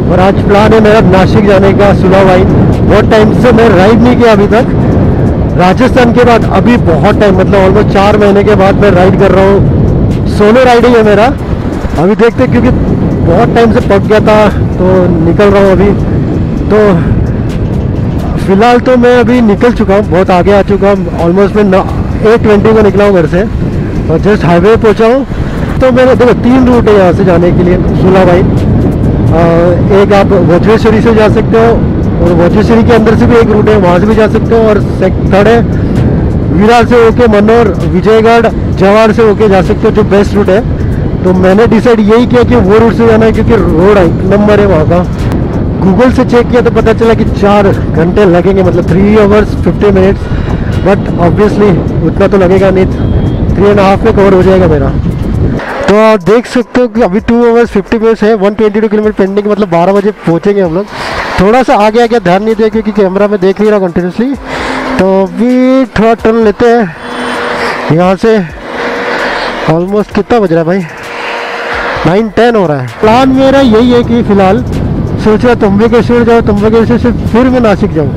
और आज प्लान है मेरा नासिक जाने का, सुला वाइन। बहुत टाइम से मैं राइड नहीं किया अभी तक, राजस्थान के बाद अभी बहुत टाइम, मतलब ऑलमोस्ट 4 महीने के बाद मैं राइड कर रहा हूँ। सोलो राइडिंग है मेरा। अभी देखते, क्योंकि बहुत टाइम से पक गया था तो निकल रहा हूँ अभी। तो फिलहाल तो मैं अभी निकल चुका हूँ, बहुत आगे आ चुका हूँ। ऑलमोस्ट मैं 8:20 को निकला हूँ घर से और जस्ट हाईवे पहुँचा हूँ। तो मेरे देखो 3 रूट है यहाँ से जाने के लिए सुला वाइन। एक आप वज्रेश्वरी से जा सकते हो, और वज्रेश्वरी के अंदर से भी एक रूट है, वहाँ से भी जा सकते हो। और थर्ड है विरार से होके मनोर, विजयगढ़, जवार से होके जा सकते हो, जो बेस्ट रूट है। तो मैंने डिसाइड यही किया कि वो रूट से जाना है, क्योंकि रोड एक नंबर है वहाँ का। गूगल से चेक किया तो पता चला कि 4 घंटे लगेंगे, मतलब 3 hours 50 minutes। बट ऑब्वियसली उतना तो लगेगा नहीं, 3.5 में कवर हो जाएगा मेरा। तो आप देख सकते हो कि अभी 2 hours 50 minutes है, 122 किलोमीटर पेंडिंग, मतलब 12 बजे पहुँचेंगे हम लोग। थोड़ा सा आगे आगे ध्यान नहीं दिया क्योंकि कैमरा में देख नहीं रहा कंटिन्यूसली। तो अभी थोड़ा टर्न लेते हैं यहाँ से। ऑलमोस्ट कितना बज रहा है भाई, 9:10 हो रहा है। प्लान मेरा यही है कि फ़िलहाल सोच रहा त्र्यंबकेश्वर जाऊँ, त्र्यंबकेश्वर से फिर मैं नासिक जाऊँ,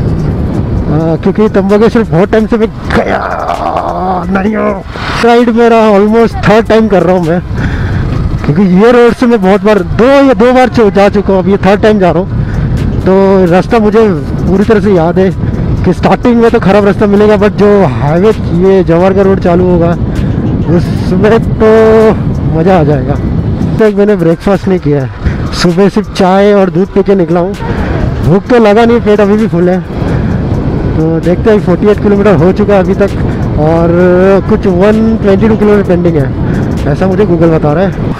क्योंकि त्र्यंबकेश्वर बहुत टाइम से मैं गया नहीं हूँ। राइड मेरा ऑलमोस्ट 3rd टाइम कर रहा हूँ मैं, क्योंकि ये रोड से मैं बहुत बार 2 बार जा चुका हूँ। अब ये 3rd टाइम जा रहा हूँ। तो रास्ता मुझे पूरी तरह से याद है कि स्टार्टिंग में तो ख़राब रास्ता मिलेगा, बट जो हाईवे ये जवार का रोड चालू होगा उसमें तो मज़ा आ जाएगा। तक मैंने ब्रेकफास्ट नहीं किया है, सुबह सिर्फ चाय और दूध पी के निकला हूँ। भूख तो लगा नहीं, पेट अभी भी फुल है। तो देखते हैं, 48 किलोमीटर हो चुका है अभी तक और कुछ 122 किलोमीटर पेंडिंग है, ऐसा मुझे गूगल बता रहा है।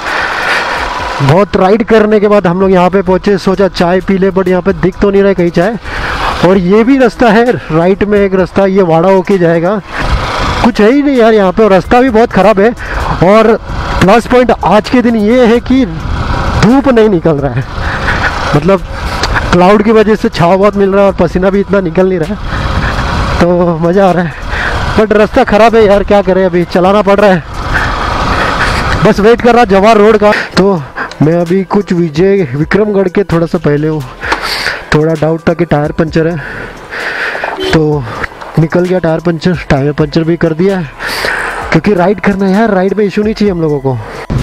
बहुत राइड करने के बाद हम लोग यहाँ पे पहुँचे, सोचा चाय पी ले, बट यहाँ पे दिख तो नहीं रहा है कहीं चाय। और ये भी रास्ता है, राइट में एक रास्ता, ये वाड़ा होके जाएगा, कुछ है ही नहीं यार यहाँ पे। और रास्ता भी बहुत ख़राब है। और प्लस पॉइंट आज के दिन ये है कि धूप नहीं निकल रहा है, मतलब क्लाउड की वजह से छाँव बहुत मिल रहा है और पसीना भी इतना निकल नहीं रहा है, तो मज़ा आ रहा है। बट रास्ता ख़राब है यार, क्या करें, अभी चलाना पड़ रहा है। बस वेट कर रहा जवार रोड का। तो मैं अभी कुछ विक्रमगढ़ के थोड़ा सा पहले हूँ। थोड़ा डाउट था कि टायर पंचर है, तो निकल गया टायर पंचर, टायर पंचर भी कर दिया है। क्योंकि राइड करना है यार, राइड में इशू नहीं चाहिए हम लोगों को।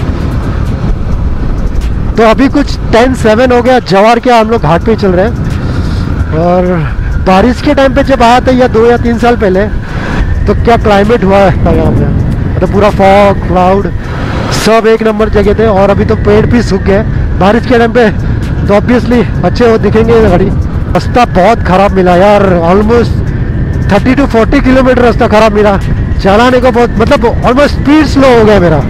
तो अभी कुछ 10:07 हो गया, जवार के हम लोग घाट पे चल रहे हैं। और बारिश के टाइम पे जब आया था, या 2 या 3 साल पहले, तो क्या क्लाइमेट हुआ था यहाँ पे, मतलब पूरा फॉग, क्लाउड, सब एक नंबर जगह थे। और अभी तो पेड़ भी सूख गए बारिश के टाइम पे, तो ऑब्वियसली अच्छे वो दिखेंगे गाड़ी। रास्ता बहुत ख़राब मिला यार, ऑलमोस्ट 30 to 40 किलोमीटर रास्ता ख़राब मिला चलाने को, बहुत मतलब ऑलमोस्ट स्पीड स्लो हो गया मेरा।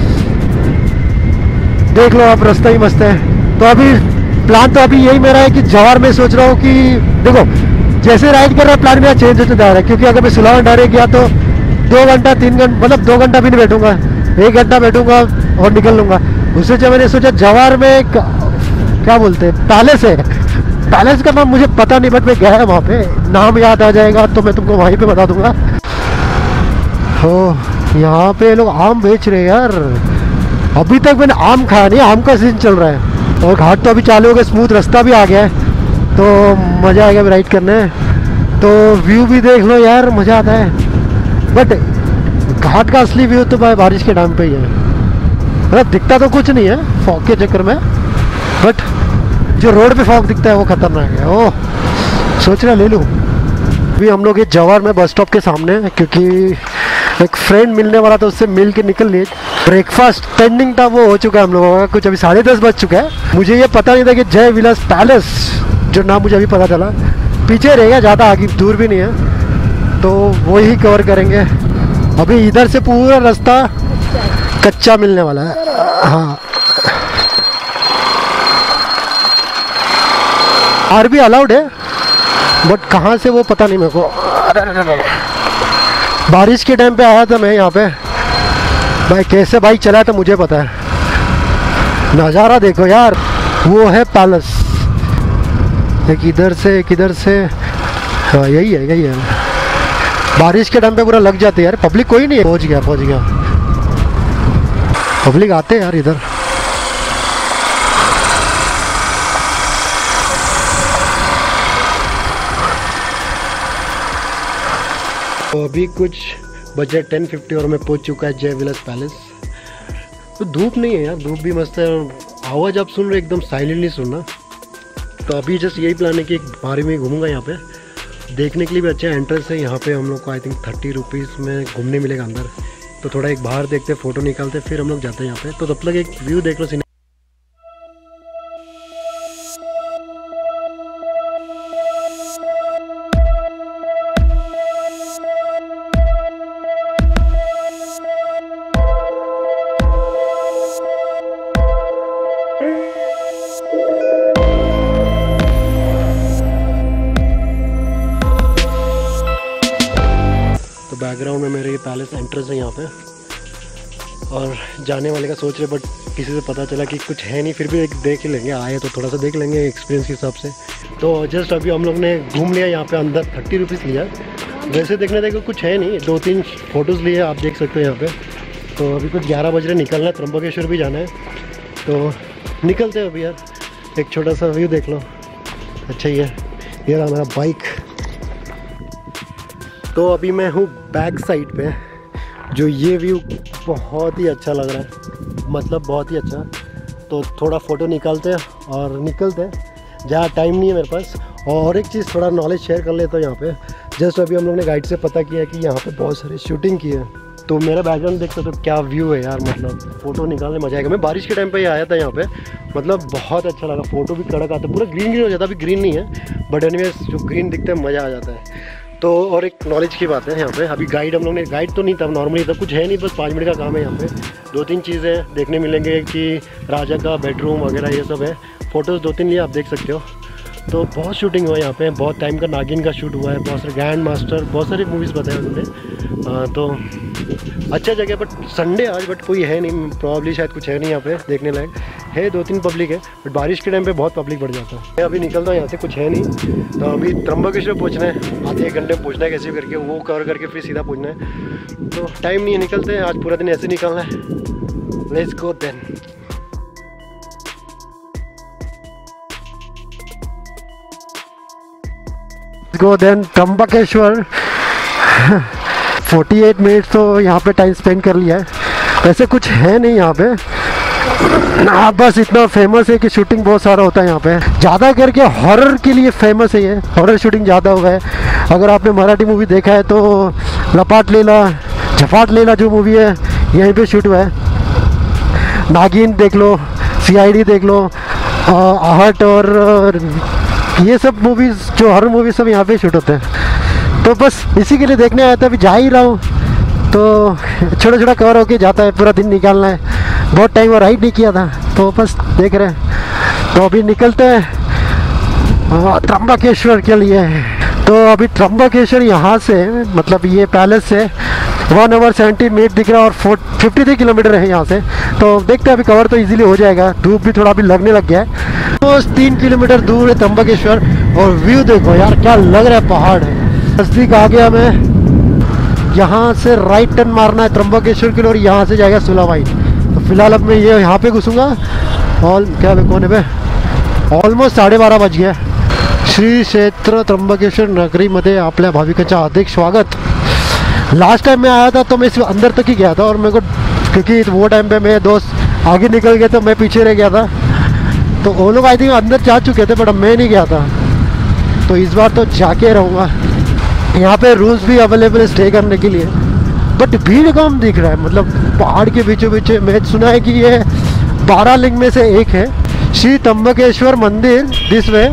देख लो आप, रास्ता ही मस्त है। तो अभी प्लान तो अभी यही मेरा है कि जवार में सोच रहा हूँ कि देखो जैसे राइड कर रहा है प्लान मेरा चेंज होता जा रहा है। क्योंकि अगर मैं सुलावन डायरेक्ट गया तो 2 घंटा 3 घंटा, मतलब 2 घंटा भी नहीं बैठूंगा, 1 घंटा बैठूंगा और निकल लूँगा। उससे जब मैंने सोचा जवार में क्या बोलते हैं, पैलेस है, पैलेस का नाम मुझे पता नहीं, बट मैं गया वहाँ पे, नाम याद आ जाएगा तो मैं तुमको वहीं पे बता दूंगा। तो यहाँ पे लोग आम बेच रहे हैं यार। अभी तक मैंने आम खाया नहीं, आम का सीजन चल रहा है। और घाट तो अभी चालू हो गया, स्मूथ रास्ता भी आ गया है, तो मज़ा आएगा राइड करने। तो व्यू भी देख लो यार, मज़ा आता है। बट घाट का असली व्यू तो भाई बारिश के टाइम पे ही है, मतलब दिखता तो कुछ नहीं है फॉग के चक्कर में, बट जो रोड पे फॉग दिखता है वो खतरनाक है। ओह, सोच रहा ले लूँ। अभी हम लोग ये जवार में बस स्टॉप के सामने है, क्योंकि एक फ्रेंड मिलने वाला था, उससे मिल के निकल लिए। ब्रेकफास्ट पेंडिंग था, वो हो चुका है हम लोगों का, कुछ अभी 10:30 बज चुका है। मुझे ये पता नहीं था कि जय विलास पैलेस, जो नाम मुझे अभी पता चला, पीछे रहेगा, ज़्यादा आगे दूर भी नहीं है, तो वो ही कवर करेंगे। अभी इधर से पूरा रास्ता कच्चा मिलने वाला है। हाँ, आर भी अलाउड है, बट कहाँ से वो पता नहीं मेरे को। बारिश के टाइम पे आया था मैं यहाँ पे, भाई कैसे बाइक चलाया था मुझे पता है। नज़ारा देखो यार, वो है पैलेस, एक इधर से एक इधर से। हाँ यही है। बारिश के टाइम पे पूरा लग जाते यार, पब्लिक कोई नहीं है। पहुँच गया पब्लिक आते हैं यार इधर। तो अभी कुछ बजे 10:50 और मैं पहुंच चुका है जय विलास पैलेस। तो धूप नहीं है यार, धूप भी मस्त है। आवाज़ आप सुन रहे एकदम साइलेंटली सुनना। तो अभी जस्ट यही प्लान है कि बाहर में घूमूंगा। यहाँ पे देखने के लिए भी अच्छा एंट्रेंस है। यहाँ पे हम लोग को आई थिंक 30 रुपीज़ में घूमने मिलेगा अंदर। तो थोड़ा एक बाहर देखते, फ़ोटो निकालते, फिर हम लोग जाते हैं यहाँ पे। तो तब तक एक व्यू देख लो सिने। बैकग्राउंड में मेरे ये पैलेस एंट्रेंस है यहाँ पे। और जाने वाले का सोच रहे, बट किसी से पता चला कि कुछ है नहीं। फिर भी एक देख ही लेंगे, आए तो थोड़ा सा देख लेंगे एक्सपीरियंस के हिसाब से। तो जस्ट अभी हम लोग ने घूम लिया यहाँ पे अंदर। 30 रुपीज़ लिया। वैसे देखने देखो कुछ है नहीं, 2-3 फ़ोटोज़ लिए आप देख सकते हो यहाँ पे। तो अभी कुछ 11 बज रहे, निकलना है। त्र्यंबकेश्वर भी जाना है, तो निकलते हैं अभी यार। एक छोटा सा व्यू देख लो, अच्छा ही है। ये रहा मेरा बाइक। तो अभी मैं हूँ बैक साइड पे। जो ये व्यू बहुत ही अच्छा लग रहा है, मतलब बहुत ही अच्छा। तो थोड़ा फ़ोटो निकालते हैं और निकलते हैं। ज़्यादा टाइम नहीं है मेरे पास। और एक चीज़ थोड़ा नॉलेज शेयर कर लेता हूँ यहाँ पे। जस्ट अभी हम लोग ने गाइड से पता किया कि यहाँ पे बहुत सारी शूटिंग की है। तो मेरा बैकग्राउंड देख सकते हो, क्या व्यू है यार। मतलब फ़ोटो निकालने मजा आएगा। मैं बारिश के टाइम पे ही आया था यहाँ पे, मतलब बहुत अच्छा लगा। फ़ोटो भी कड़क आता है, पूरा ग्रीन ग्रीन हो जाता है। अभी ग्रीन नहीं है, बट एनीवेज जो ग्रीन दिखता है मज़ा आ जाता है। तो और एक नॉलेज की बात है यहाँ पे। अभी गाइड हम लोग ने, गाइड तो नहीं था, नॉर्मली था, कुछ है नहीं, बस 5 मिनट का काम है। यहाँ पे 2-3 चीज़ें देखने मिलेंगे कि राजा का बेडरूम वगैरह ये सब है। फ़ोटोज़ 2-3 लिए आप देख सकते हो। तो बहुत शूटिंग हुआ है यहाँ पे, बहुत टाइम का नागिन का शूट हुआ है, बहुत सारे ग्रैंड मास्टर, बहुत सारी मूवीज़ बताए उन्होंने। तो अच्छा जगह, बट संडे आज, बट कोई है नहीं, प्रॉब्ली शायद कुछ है नहीं यहाँ पे देखने लायक। है 2-3 पब्लिक है, बट बारिश के टाइम पे बहुत पब्लिक बढ़ जाता है। मैं अभी निकलता हूँ यहाँ से, कुछ है नहीं। तो अभी त्र्यंबकेश्वर पहुँचना है, आधे 1 घंटे में पहुँचना है कैसे करके, वो कवर करके फिर सीधा पहुँचना है। तो टाइम नहीं है, निकलते हैं। आज पूरा दिन ऐसे निकलना है। Let's go then. Go then Trimbakeshwar. 48 minutes तो यहाँ पे टाइम स्पेंड कर लिया है। वैसे कुछ है नहीं यहाँ पे ना, बस इतना फेमस है कि शूटिंग बहुत सारा होता है यहाँ पे। ज़्यादा करके हॉरर के लिए फेमस है ये, हॉरर शूटिंग ज़्यादा हुआ है। अगर आपने मराठी मूवी देखा है तो लपाट लेला झपाट लेला जो मूवी है यहीं पे शूट हुआ है। नागिन देख लो, CID देख लो, आहट और ये सब मूवीज़, जो हॉरर मूवीज सब यहाँ पे शूट होते हैं। तो बस इसी के लिए देखने आया था। अभी जा ही रहा हूँ, तो छोटा छोटा कवर होके जाता है। पूरा दिन निकालना है, बहुत टाइम और राइड नहीं किया था, तो बस देख रहे हैं। तो अभी निकलते हैं त्र्यंबकेश्वर के लिए। तो अभी त्र्यंबकेश्वर यहाँ से, मतलब ये पैलेस से 1 आवर 70 मिनट दिख रहा है और 53 किलोमीटर है यहाँ से। तो देखते हैं, अभी कवर तो इजीली हो जाएगा। धूप भी थोड़ा अभी लगने लग गया है। तो 3 किलोमीटर दूर है त्र्यंबकेश्वर। और व्यू देखो यार, क्या लग रहा है, पहाड़ है। नज़दीक आ गया मैं। यहाँ से राइट टर्न मारना है त्र्यंबकेश्वर के लिए, और यहाँ से जाएगा सुलावाई। तो फिलहाल अब मैं ये यहाँ पे घुसूँगा। और क्या कोने पे ऑलमोस्ट 12:30 बज गया। श्री क्षेत्र त्र्यंबकेश्वर नगरीमध्ये आपल्या भाविकांचं हार्दिक स्वागत। लास्ट टाइम मैं आया था तो मैं सिर्फ अंदर तक ही गया था, और मेरे को, क्योंकि वो टाइम पे मेरे दोस्त आगे निकल गए तो मैं पीछे रह गया था। तो वो लोग आई थिंक अंदर जा चुके थे, बट मैं नहीं गया था। तो इस बार तो जाके रहूँगा। यहाँ पे रूम्स भी अवेलेबल है स्टे करने के लिए, बट भीड़ कम दिख रहा है। मतलब पहाड़ के बीचों बीच। मैं सुना है कि ये 12 लिंग में से एक है, श्री त्र्यंबकेश्वर मंदिर। दिस वे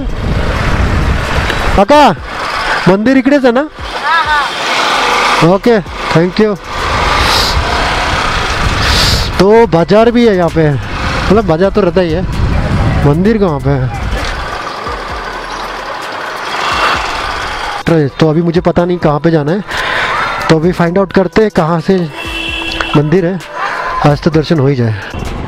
काका, मंदिर इकडेच है ना? Okay, thank you. तो बाजार भी है यहाँ पे, मतलब बाजार तो रहता ही है। मंदिर कहाँ पे है? तो अभी मुझे पता नहीं कहाँ पे जाना है, तो अभी फाइंड आउट करते हैं कहाँ से मंदिर है। आज तो दर्शन हो ही जाए।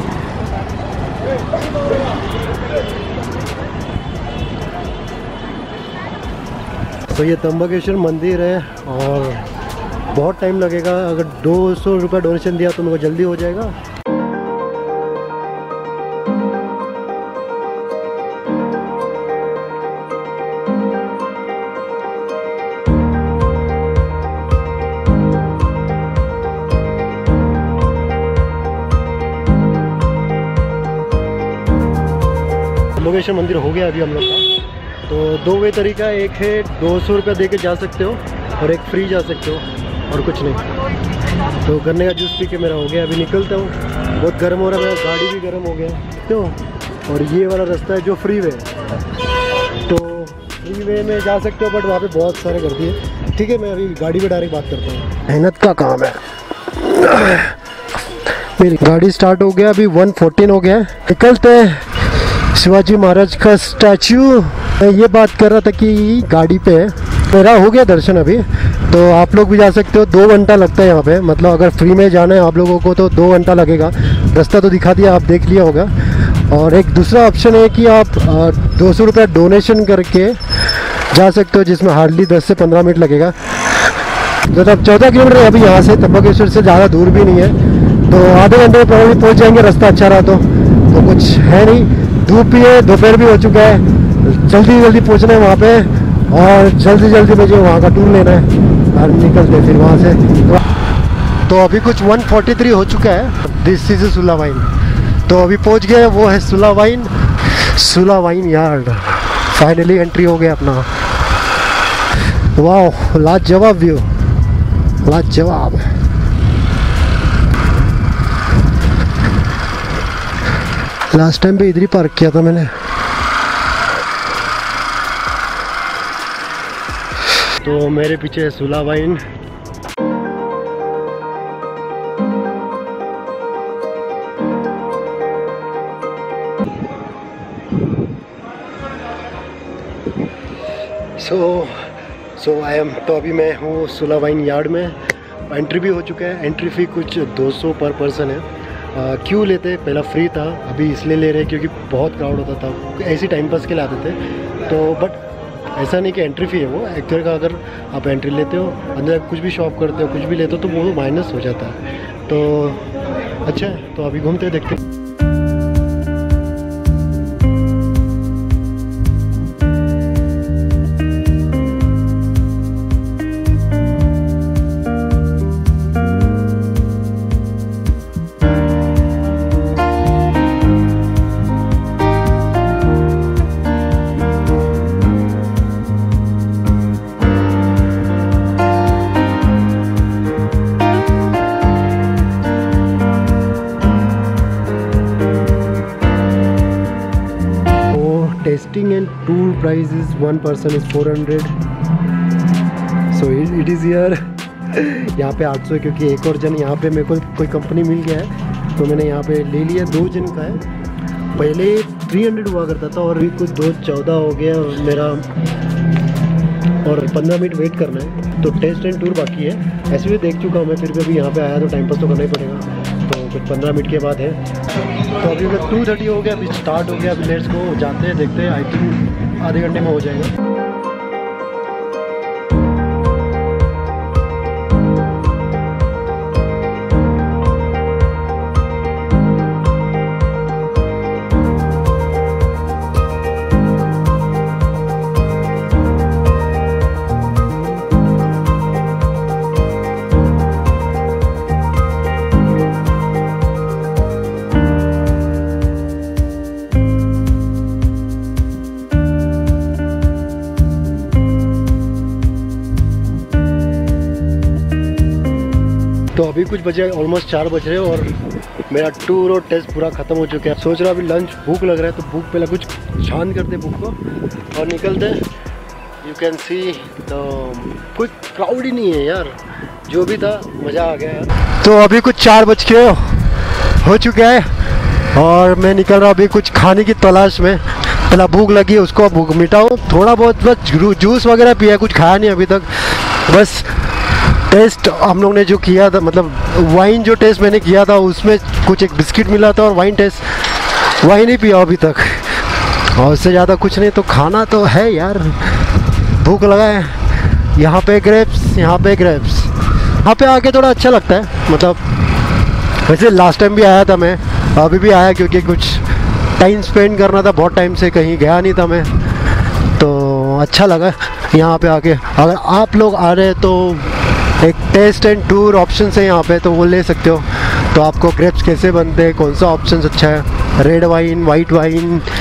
तो ये त्र्यंबकेश्वर मंदिर है, और बहुत टाइम लगेगा। अगर 200 रुपये डोनेशन दिया तो मेरे को जल्दी हो जाएगा। विघ्नेश्वर मंदिर हो गया अभी हम लोग का। तो 2 वे तरीका, एक है 200 रुपये दे के जा सकते हो और एक फ्री जा सकते हो और कुछ नहीं। तो गन्ने का जूस पी के मेरा हो गया, अभी निकलता हूँ। बहुत गर्म हो रहा है, मेरा गाड़ी भी गर्म हो गया क्यों। और ये वाला रास्ता है जो फ्री वे है, तो फ्री वे में जा सकते हो, बट वहाँ पे बहुत सारे कर दिए। ठीक है, मैं अभी गाड़ी में डायरेक्ट बात करता हूँ। मेहनत का काम है। मेरी गाड़ी स्टार्ट हो गया, अभी 1:14 हो गया। निकलते हैं। शिवाजी महाराज का स्टैचू, मैं ये बात कर रहा था कि गाड़ी पे मेरा हो गया दर्शन अभी। तो आप लोग भी जा सकते हो, 2 घंटा लगता है यहाँ पे। मतलब अगर फ्री में जाना है आप लोगों को तो 2 घंटा लगेगा। रास्ता तो दिखा दिया, आप देख लिया होगा। और एक दूसरा ऑप्शन है कि आप 200 रुपये डोनेशन करके जा सकते हो, जिसमें हार्डली 10 से 15 मिनट लगेगा। तो अब 14 किलोमीटर है अभी यहाँ से, त्र्यंबकेश्वर से ज़्यादा दूर भी नहीं है। तो आधे घंटे में पहुँच जाएंगे, रास्ता अच्छा रहा तो कुछ है नहीं। धूप भी है, दोपहर भी हो चुका है, जल्दी जल्दी पहुँचना है वहाँ पे और जल्दी जल्दी मुझे वहाँ का टूर लेना है और निकलते फिर वहाँ से। तो अभी कुछ 1:43 हो चुका है। This is Sula wine. तो अभी पहुँच गए, वो है सुला वाइन यार्ड। फाइनली एंट्री हो गया अपना। वाह, लाजवाब व्यू, लाजवाब। लास्ट टाइम भी इधर ही पार्क किया था मैंने। तो मेरे पीछे है सुला वाइन। सो आई एम, तो अभी मैं हूँ सुला वाइन यार्ड में। एंट्री भी हो चुका है। एंट्री फ़ी कुछ 200 पर पर्सन है। क्यों लेते, पहला फ्री था, अभी इसलिए ले रहे क्योंकि बहुत क्राउड होता था, ऐसी टाइम पास के लिए आते थे। तो बट ऐसा नहीं कि एंट्री फ़ी है वो, एक तरह का अगर आप एंट्री लेते हो, अंदर कुछ भी शॉप करते हो, कुछ भी लेते हो तो वो माइनस हो जाता है। तो अच्छा है, तो अभी घूमते देखते हैं। Testing and tour price is 1 person is 400. So it is here. यहाँ पे 800 है क्योंकि एक और जन यहाँ पे मेरे को कोई कंपनी मिल गया है तो मैंने यहाँ पे ले लिया। 2 जन का है। पहले 300 हुआ करता था और अभी कुछ 214 हो गया और मेरा और 15 मिनट वेट करना है। तो टेस्ट एंड टूर बाकी है। ऐसे भी देख चुका हूँ मैं, फिर भी अभी यहाँ पे आया तो टाइम पास तो करना ही पड़ेगा। तो कुछ 15 मिनट के बाद है। तो अभी अगर 2:30 हो गया, अभी स्टार्ट हो गया। अभी लेट्स गो, जाते हैं, देखते हैं। आई थिंक आधे घंटे में हो जाएगा। तो अभी कुछ बजे, ऑलमोस्ट 4 बज रहे हैं और मेरा टूर और टेस्ट पूरा ख़त्म हो चुका है। सोच रहा अभी लंच, भूख लग रहा है तो भूख पहले कुछ शांत करते भूख को और निकलते। यू कैन सी तो कुछ क्राउड ही नहीं है यार, जो भी था मज़ा आ गया यार। तो अभी कुछ 4 बज के हो चुका है और मैं निकल रहा अभी कुछ खाने की तलाश में। पहला भूख लगी, उसको भूख मिटाऊँ। थोड़ा बहुत बस जूस वगैरह पिया, कुछ खाया नहीं अभी तक। बस टेस्ट हम लोग ने जो किया था, मतलब वाइन जो टेस्ट मैंने किया था उसमें कुछ एक बिस्किट मिला था और वाइन ही पिया अभी तक और उससे ज़्यादा कुछ नहीं। तो खाना तो है यार, भूख लगा है। यहाँ पे ग्रेप्स, यहाँ पे आके थोड़ा अच्छा लगता है। मतलब वैसे लास्ट टाइम भी आया था मैं, अभी भी आया क्योंकि कुछ टाइम स्पेंड करना था। बहुत टाइम से कहीं गया नहीं था मैं, तो अच्छा लगा यहाँ पे आके। अगर आप लोग आ रहे हैं तो एक टेस्ट एंड टूर ऑप्शन है यहाँ पे, तो वो ले सकते हो। तो आपको ग्रेप्स कैसे बनते हैं, कौन सा ऑप्शन अच्छा है, रेड वाइन, वाइट वाइन,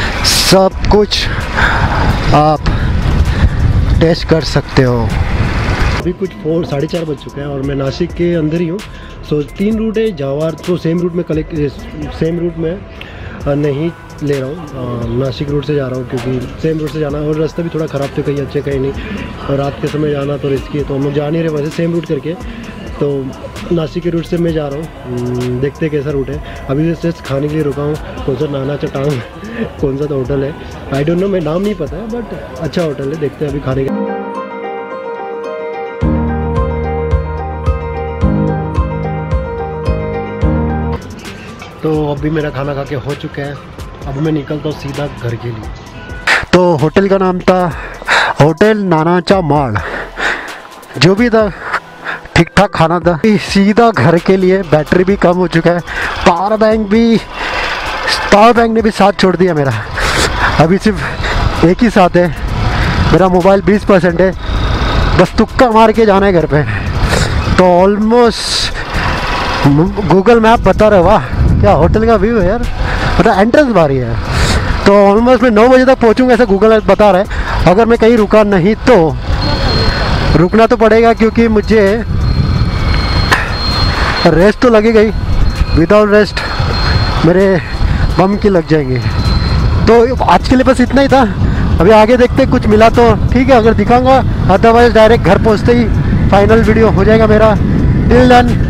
सब कुछ आप टेस्ट कर सकते हो। अभी कुछ 4-4:30 बज चुके हैं और मैं नासिक के अंदर ही हूँ। सो 3 रूट है, जावार तो सेम रूट में नहीं ले रहा हूँ, नासिक रूट से जा रहा हूँ क्योंकि सेम रूट से जाना और रास्ता भी थोड़ा ख़राब थे, कहीं अच्छे कहीं नहीं, और रात के समय जाना तो रिस्की है, तो हम लोग जा नहीं रहे वैसे सेम रूट करके। तो नासिक के रूट से मैं जा रहा हूँ, देखते हैं कैसा रूट है। अभी जस्ट खाने के लिए रुका हूँ, कौन सा नाना चटांग कौन सा तो होटल है, आई डोंट नो, मैं नाम नहीं पता है बट अच्छा होटल है, देखते हैं अभी खाने के। तो अभी मेरा खाना खा के हो चुका है, अब मैं निकलता हूँ सीधा घर के लिए। तो होटल का नाम था होटल नानाचा माड़, जो भी था ठीक ठाक खाना था। सीधा घर के लिए, बैटरी भी कम हो चुका है, पावर बैंक ने भी साथ छोड़ दिया मेरा, अभी सिर्फ एक ही साथ है, मेरा मोबाइल 20% है, बस तुक्का मार के जाना है घर पे। तो ऑलमोस्ट गूगल मैप बता रहे, वाह क्या होटल का व्यू है यार, मतलब एंट्रेंस बारी है। तो ऑलमोस्ट मैं 9 बजे तक पहुंचूंगा ऐसा गूगल मैप बता रहा है। अगर मैं कहीं रुका नहीं तो रुकना तो पड़ेगा, क्योंकि मुझे रेस्ट तो लगेगा ही, विदाउट रेस्ट मेरे बम की लग जाएंगे। तो आज के लिए बस इतना ही था, अभी आगे देखते कुछ मिला तो ठीक है, अगर दिखाऊंगा, अदरवाइज डायरेक्ट घर पहुँचते ही फाइनल वीडियो हो जाएगा मेरा। Till then